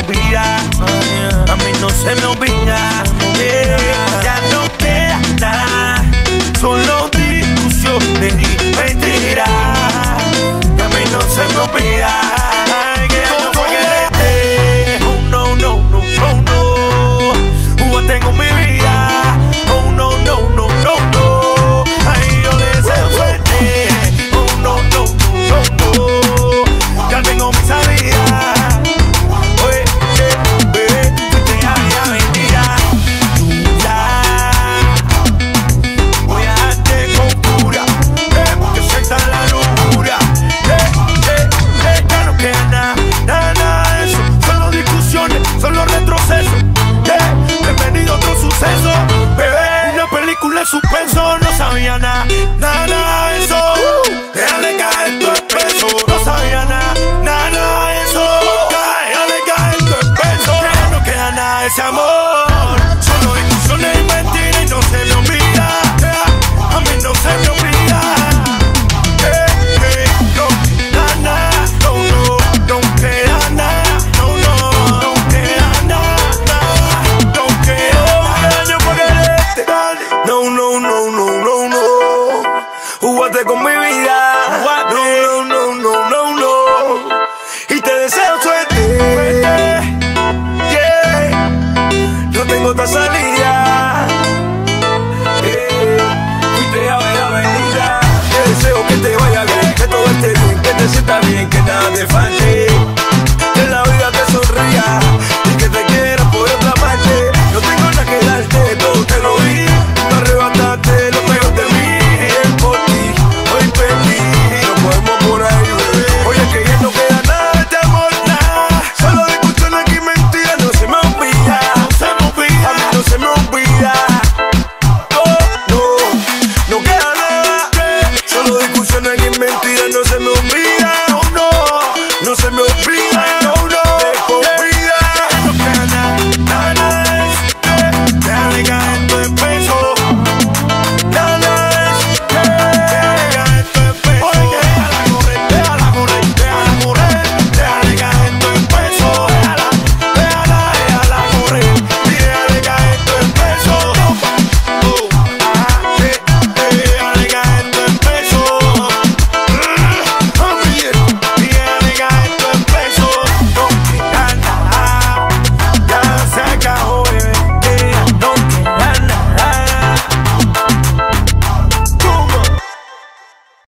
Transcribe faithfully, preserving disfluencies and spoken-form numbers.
olvida, a mí no se me olvida. Yeah. Ya no queda nada, solo discusiones y mentiras, que a mí no se me olvida. Ay, que ya no quererte. Oh no, no, no, no, no. Jugaste tengo mi vida. Oh no, no, no, no, no. Ay, yo deseo suerte. Oh no, no, no, no, no. Ya tengo mi salida. Oye, eh, bebé, fuiste ya vida vendida. Voy a darte con cura, eh, porque suelta la locura. Eh, eh, eh, ya no queda nada, nada, nada de eso. Solo discusiones, solo retrocesos. Eh, bienvenido a otro suceso, bebé. Una película en suspenso, no sabía nada, nada, nada de eso. Déjale caer tu espeso, no sabía nada, nada, nada de eso. Déjale caer tu espeso, ya no queda nada de ese amor. Solo discusiones y mentiras y no se me olvida. A mí no se me olvida. Hey, hey, no queda nada, no, no, no queda nada, no, no, no queda nada, nada, no queda nada. Yo por quererte, no, no, no, no, no, no. Jugaste con mi vida, no, no, no, no, no, no. Y te deseo suerte, yeah. No tengo otra salida. Fuiste a ver avenida. Te deseo que te vaya bien, que todo esté bien, que te sientas bien, que nada te falte.